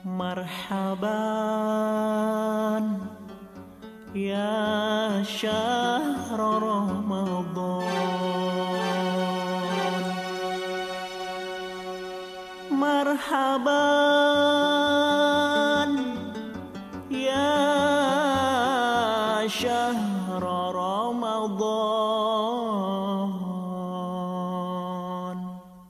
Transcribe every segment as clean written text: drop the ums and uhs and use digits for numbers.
Marhaban ya syahr Ramadan, marhaban ya syahr Ramadan,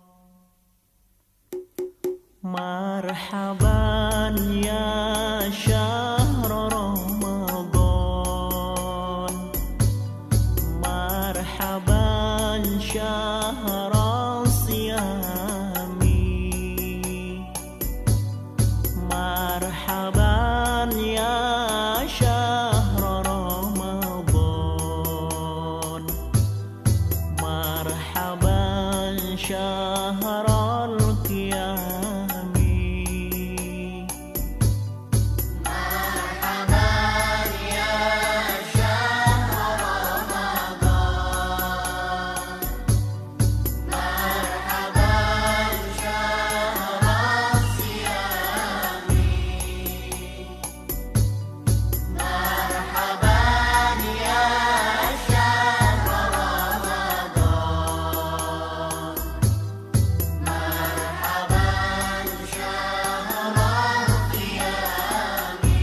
marhaban ya syahr Ramadan, marhaban syahr siyami, marhaban ya syahr Ramadan, marhaban syahrul qiyami. Marhaban ya syahr Ramadan, marhaban syahr siyami, marhaban ya syahr Ramadan, marhaban syahrul qiyami,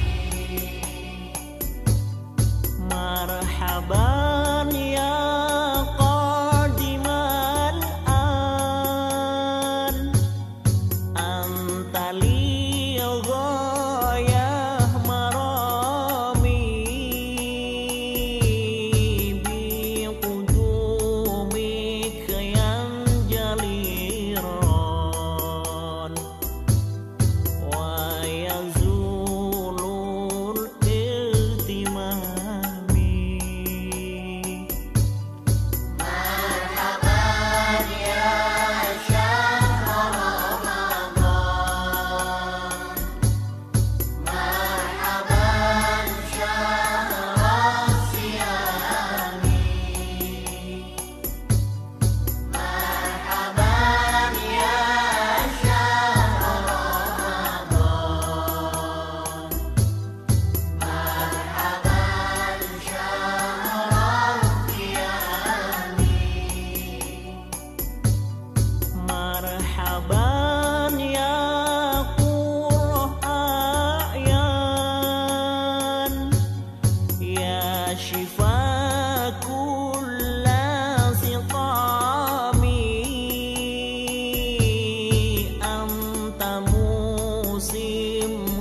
Marhaban ya qadimal an, antali ghayah marami, bi qudumika yang jaliran, wa yazulul iltimami. marhaban ya syahr Ramadan, marhaban syahr siyami, marhaban ya syahr Ramadan, marhaban syahrul qiyami, Marhaban ya Qur'an, ya shifa kulla siqami, anta musim